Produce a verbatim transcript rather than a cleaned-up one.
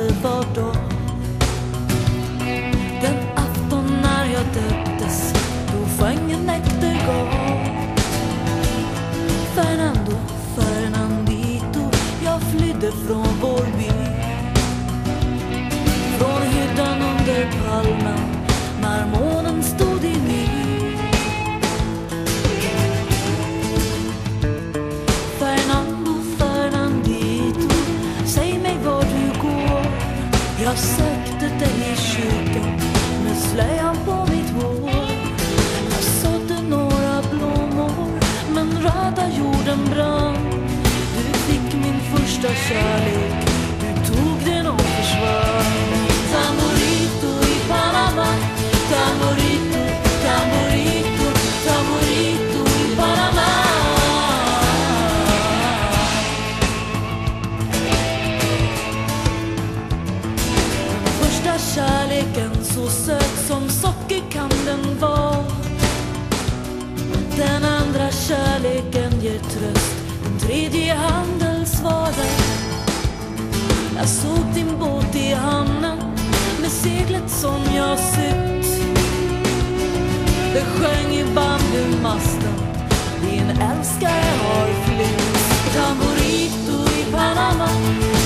det var då. Den afton när jag döptes, då sjöng en näktergal. Fernando, Fernandito, jag flydde från vår by. Från hyddan under palmen, när månen stod i ny. Fernando, Fernandito, säg mig var du går. Jag sökte dig i kyrkan med slöjan på mitt hår. Jag sådde några blommor, men röda jorden brann. Du fick min första kärlek, du tog den och försvann. Tamborito i Panama, tamborito, tamborito, tamborito i Panama. Första kärleken så söt som socker kan den vara. Den andra kärleken ger tröst, den tredje handelsvara. Jag såg din båt i hamnen med seglet som jag sytt. Det sjöng i bambumasten, din älskare har flytt. Tamborito i Panama,